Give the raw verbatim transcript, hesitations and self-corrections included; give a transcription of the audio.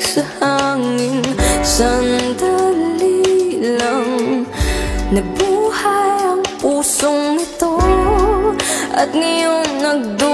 sa hangin. Sandali lang nabuhay ang pusong ito, at ngayon nagdududa